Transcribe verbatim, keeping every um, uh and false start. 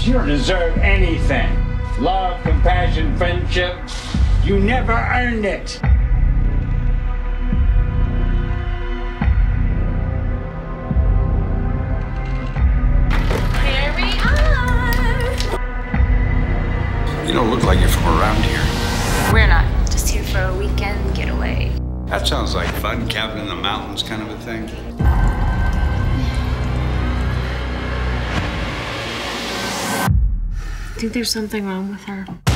You don't deserve anything. Love, compassion, friendship. You never earned it. Here we are. You don't look like you're from around here. We're not. Just here for a weekend getaway. That sounds like fun, cabin in the mountains kind of a thing. I think there's something wrong with her.